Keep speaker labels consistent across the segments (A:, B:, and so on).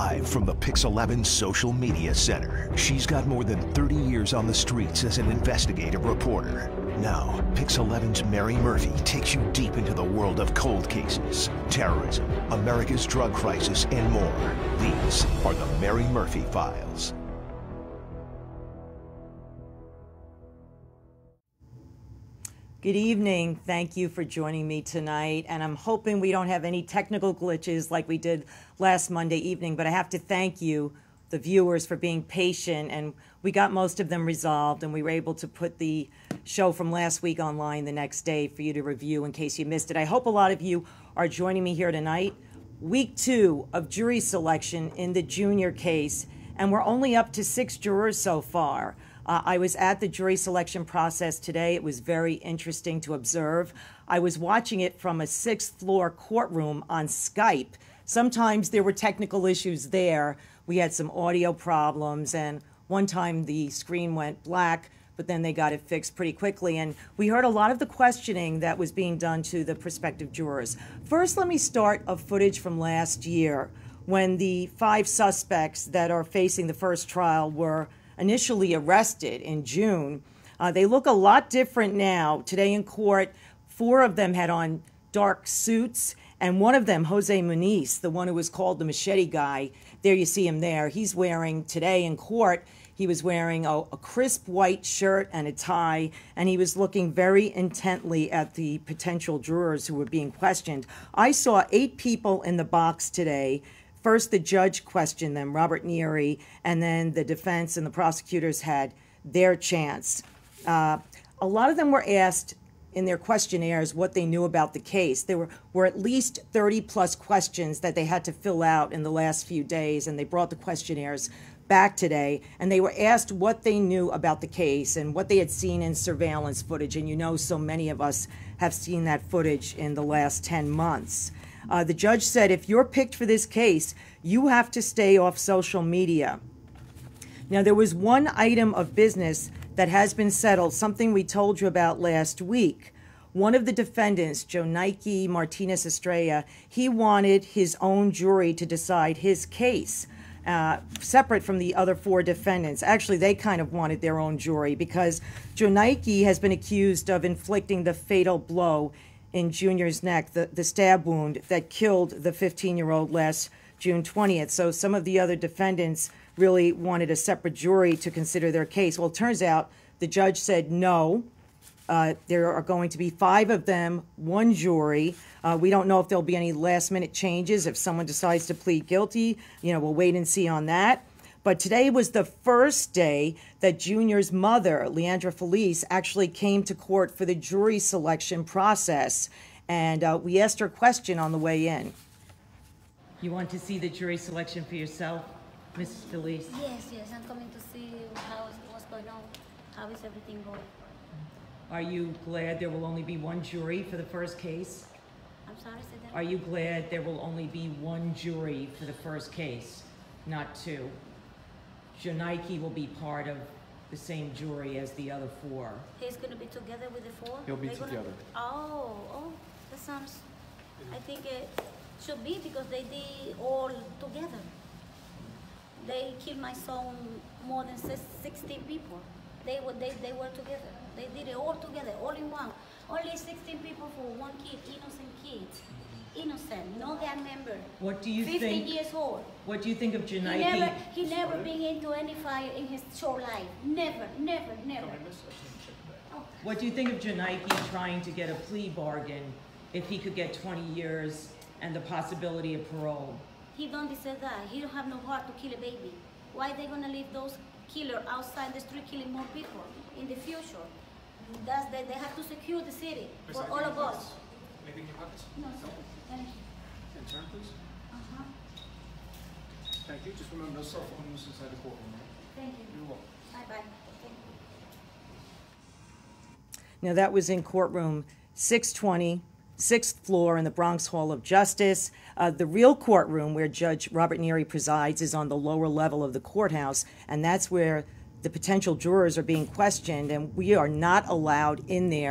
A: Live from the Pix 11 Social Media Center, she's got more than 30 years on the streets as an investigative reporter. Now, Pix 11's Mary Murphy takes you deep into the world of cold cases, terrorism, America's drug crisis, and more. These are the Mary Murphy Files.
B: Good evening. Thank you for joining me tonight. And I'm hoping we don't have any technical glitches like we did last Monday evening, but I have to thank you, the viewers, for being patient. And we got most of them resolved, and we were able to put the show from last week online the next day for you to review in case you missed it. I hope a lot of you are joining me here tonight. Week 2 of jury selection in the Junior case, and we're only up to 6 jurors so far. I was at the jury selection process today. It was very interesting to observe. I was watching it from a 6th floor courtroom on Skype. Sometimes there were technical issues there. We had some audio problems, and one time the screen went black, but then they got it fixed pretty quickly. And we heard a lot of the questioning that was being done to the prospective jurors. First, let me start a footage from last year when the 5 suspects that are facing the first trial were initially arrested in June. They look a lot different now. Today in court, 4 of them had on dark suits, and one of them, Jose Muniz, the one who was called the machete guy, there you see him there. He's wearing, today in court, he was wearing a crisp white shirt and a tie, and he was looking very intently at the potential jurors who were being questioned. I saw 8 people in the box today. First, the judge questioned them, Robert Neary, and then the defense and the prosecutors had their chance. A lot of them were asked in their questionnaires what they knew about the case. There were at least 30-plus questions that they had to fill out in the last few days, and they brought the questionnaires back today, and they were asked what they knew about the case and what they had seen in surveillance footage, and you know so many of us have seen that footage in the last 10 months. The judge said, if you're picked for this case, you have to stay off social media. Now, there was one item of business that has been settled, something we told you about last week. One of the defendants, Jonaiki Martinez Estrella, he wanted his own jury to decide his case, separate from the other 4 defendants. Actually, they kind of wanted their own jury because Jonaiki has been accused of inflicting the fatal blow in Junior's neck, the stab wound that killed the 15-year-old last June 20th. So some of the other defendants really wanted a separate jury to consider their case. Well, it turns out the judge said no. There are going to be 5 of them, 1 jury. We don't know if there'll be any last-minute changes if someone decides to plead guilty. You know, we'll wait and see on that. But today was the first day that Junior's mother, Lesandro, actually came to court for the jury selection process. And we asked her a question on the way in. You want to see the jury selection for yourself, Mrs. Feliz?
C: Yes, I'm coming to see what's going on, how is everything going.
B: Are you glad there will only be 1 jury for the first case?
C: I'm sorry, say that.
B: Are you glad there will only be 1 jury for the first case, not 2? Jonaiki will be part of the same jury as the other 4.
C: He's going to be together with the 4?
D: He'll be together.
C: Oh, that sounds, I think it should be because they did all together. They killed my son, more than 16 people. They were together. They did it all together, all in one. Only 16 people for 1 kid, innocent kid. Innocent, no gang member.
B: What do you
C: 15 years old.
B: What do you think of Jonaiki?
C: He never been into any fire in his short life. Never.
B: What do you think of Jonaiki trying to get a plea bargain if he could get 20 years and the possibility of parole?
C: He don't deserve that. He don't have no heart to kill a baby. Why are they gonna leave those killers outside the street killing more people in the future? They have to secure the city for all of us.
D: Anything in your pockets?
C: No, sir. Thank you.
D: And turn, please. Thank you. Just remember, no cell phone use inside the courtroom, right?
C: Thank you.
D: You're welcome.
C: Bye-bye.
B: Now, that was in courtroom 620, 6th floor in the Bronx Hall of Justice. The real courtroom where Judge Robert Neary presides is on the lower level of the courthouse, and that's where the potential jurors are being questioned, and we are not allowed in there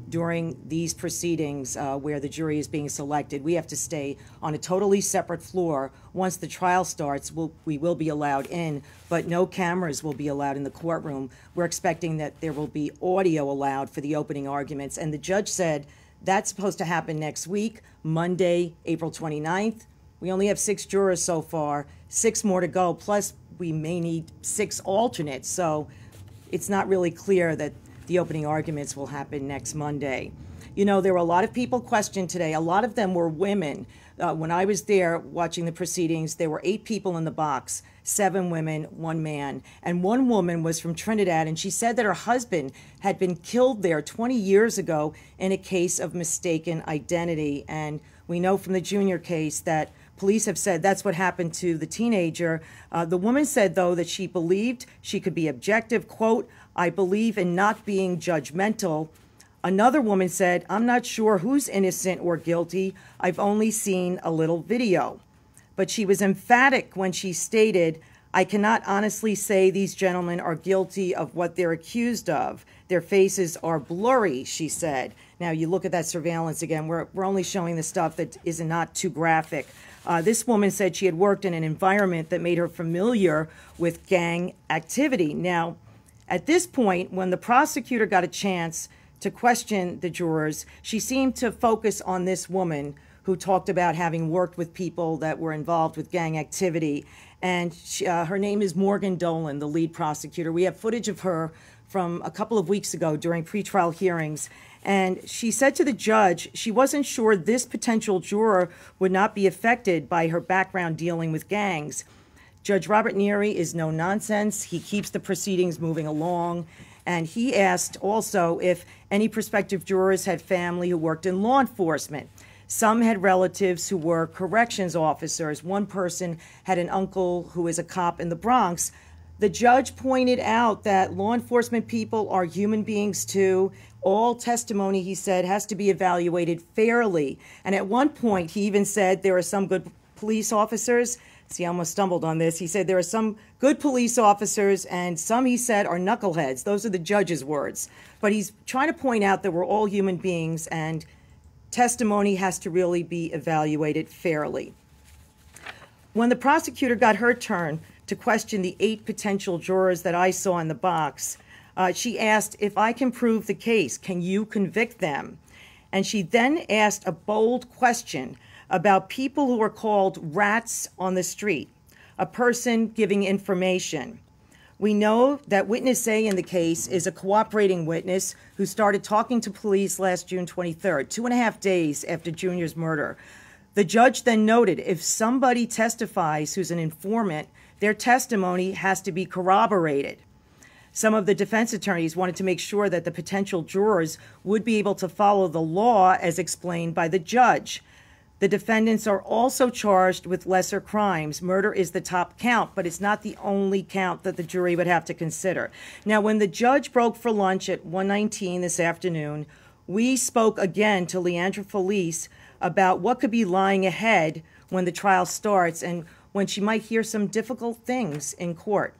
B: during these proceedings where the jury is being selected. We have to stay on a totally separate floor. Once the trial starts, we will be allowed in, but no cameras will be allowed in the courtroom. We're expecting that there will be audio allowed for the opening arguments, and the judge said that's supposed to happen next week, Monday, April 29th. We only have 6 jurors so far, 6 more to go, plus we may need 6 alternates, so it's not really clear that the opening arguments will happen next Monday. You know, there were a lot of people questioned today. A lot of them were women. When I was there watching the proceedings, there were 8 people in the box, 7 women, 1 man. And one woman was from Trinidad, and she said that her husband had been killed there 20 years ago in a case of mistaken identity. And we know from the Junior case that police have said that's what happened to the teenager. The woman said, though, that she believed she could be objective. Quote, "I believe in not being judgmental." Another woman said, "I'm not sure who's innocent or guilty. I've only seen a little video." But she was emphatic when she stated, "I cannot honestly say these gentlemen are guilty of what they're accused of. Their faces are blurry," she said. Now, you look at that surveillance again, we're only showing the stuff that is not too graphic. This woman said she had worked in an environment that made her familiar with gang activity. Now, at this point, when the prosecutor got a chance to question the jurors, she seemed to focus on this woman who talked about having worked with people that were involved with gang activity. And her name is Morgan Dolan, the lead prosecutor. We have footage of her from a couple of weeks ago during pretrial hearings. And she said to the judge she wasn't sure this potential juror would not be affected by her background dealing with gangs. Judge Robert Neary is no nonsense. He keeps the proceedings moving along. And he asked also if any prospective jurors had family who worked in law enforcement. Some had relatives who were corrections officers. One person had an uncle who is a cop in the Bronx. The judge pointed out that law enforcement people are human beings too. All testimony, he said, has to be evaluated fairly. And at one point, he even said there are some good police officers. See, I almost stumbled on this. He said there are some good police officers and some, he said, are knuckleheads. Those are the judge's words. But he's trying to point out that we're all human beings and testimony has to really be evaluated fairly. When the prosecutor got her turn to question the 8 potential jurors that I saw in the box, she asked, if I can prove the case, can you convict them? And she then asked a bold question about people who are called rats on the street, a person giving information. We know that witness A in the case is a cooperating witness who started talking to police last June 23rd, 2.5 days after Junior's murder. The judge then noted if somebody testifies who's an informant, their testimony has to be corroborated. Some of the defense attorneys wanted to make sure that the potential jurors would be able to follow the law as explained by the judge. The defendants are also charged with lesser crimes. Murder is the top count, but it's not the only count that the jury would have to consider. Now, when the judge broke for lunch at 1:19 this afternoon, we spoke again to Lesandro about what could be lying ahead when the trial starts and when she might hear some difficult things in court.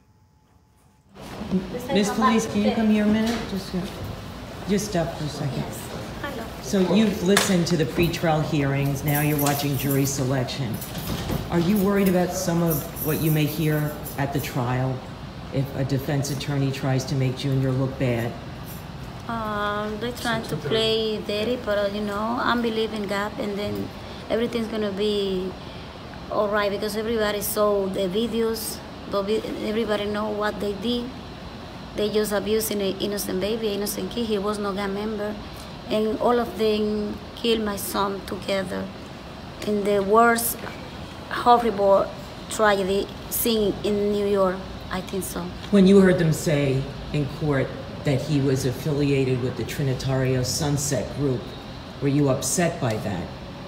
E: Ms. Feliz, can you come here a minute? Just stop for a second.
C: Yes. Hello.
E: So you've listened to the pretrial hearings, now you're watching jury selection. Are you worried about some of what you may hear at the trial if a defense attorney tries to make Junior look bad?
C: They're trying to play dirty, but I'm believing God, and then everything's gonna be all right because everybody saw the videos. Everybody know what they did. They just abusing an innocent baby, innocent kid. He was no gang member, and all of them killed my son together in the worst, horrible tragedy seen in New York. I think so.
E: When you heard them say in court that he was affiliated with the Trinitario Sunset Group, were you upset by that?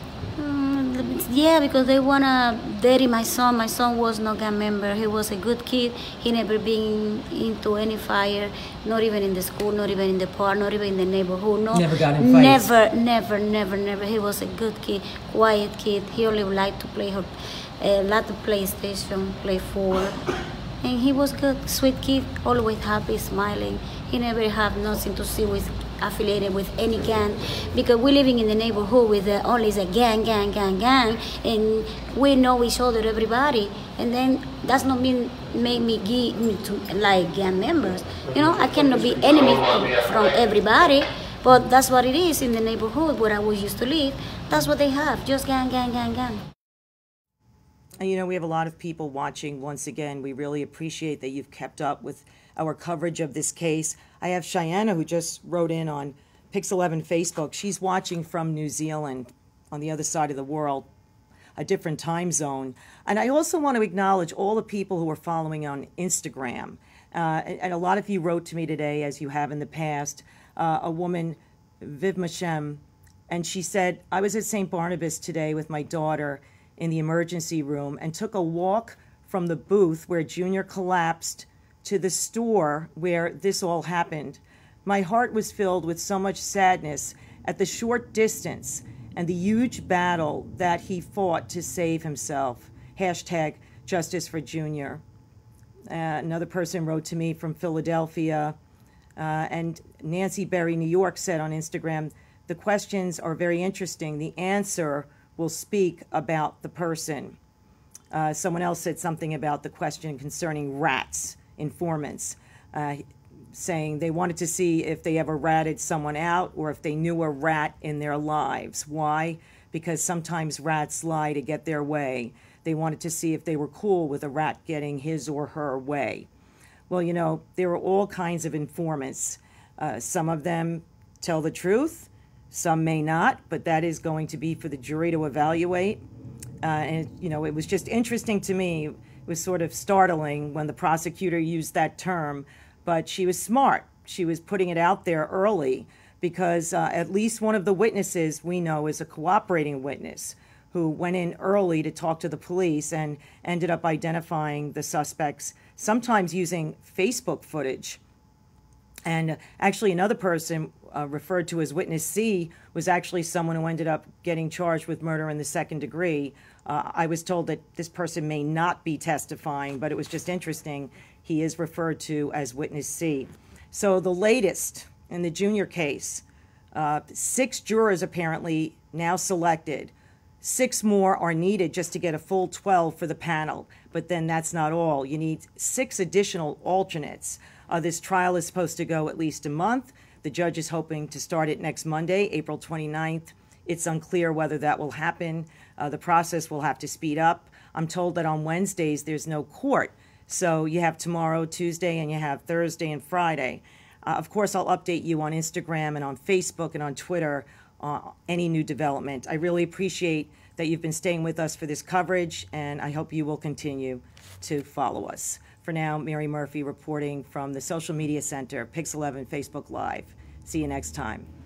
C: Yeah, because they wanna dirty my son. My son was no gang member. He was a good kid. He never been into any fire, not even in the school, not even in the park, not even in the neighborhood. No,
E: never got in fights.
C: Never. He was a good kid, quiet kid. He only liked to play a lot of PlayStation, play football, and he was good, sweet kid, always happy, smiling. He never had nothing to see with affiliated with any gang, because we're living in the neighborhood with only the gang, and we know each other, everybody, and then that's not make me give to like gang members. You know, I cannot be enemy from everybody, but that's what it is in the neighborhood where I was used to live. That's what they have, just gang.
B: And you know, we have a lot of people watching. Once again, we really appreciate that you've kept up with our coverage of this case. I have Cheyenne, who just wrote in on Pix 11 Facebook. She's watching from New Zealand, on the other side of the world, a different time zone. And I also want to acknowledge all the people who are following on Instagram. And a lot of you wrote to me today, as you have in the past, a woman, Viv Mashem, and she said, I was at St. Barnabas today with my daughter in the emergency room and took a walk from the booth where Junior collapsed to the store where this all happened. My heart was filled with so much sadness at the short distance and the huge battle that he fought to save himself. Hashtag Justice for Junior. Another person wrote to me from Philadelphia, and Nancy Berry, New York, said on Instagram, the questions are very interesting. The answer will speak about the person. Someone else said something about the question concerning rats, informants, saying they wanted to see if they ever ratted someone out or if they knew a rat in their lives. Why? Because sometimes rats lie to get their way. They wanted to see if they were cool with a rat getting his or her way. Well, you know, there are all kinds of informants. Some of them tell the truth. Some may not, but that is going to be for the jury to evaluate. And, you know, it was just interesting to me. It was sort of startling when the prosecutor used that term, but she was smart. She was putting it out there early because at least one of the witnesses we know is a cooperating witness who went in early to talk to the police and ended up identifying the suspects, sometimes using Facebook footage. And actually another person referred to as witness C was actually someone who ended up getting charged with murder in the second degree. I was told that this person may not be testifying, but it was just interesting. He is referred to as witness C. So the latest in the Junior case, 6 jurors apparently now selected. 6 more are needed just to get a full 12 for the panel. But then that's not all. You need 6 additional alternates. This trial is supposed to go at least a month. The judge is hoping to start it next Monday, April 29th. It's unclear whether that will happen. The process will have to speed up. I'm told that on Wednesdays there's no court. So you have tomorrow, Tuesday, and you have Thursday and Friday. Of course, I'll update you on Instagram and on Facebook and on Twitter any new development. I really appreciate that you've been staying with us for this coverage, and I hope you will continue to follow us. For now, Mary Murphy reporting from the Social Media Center, Pix 11 Facebook Live. See you next time.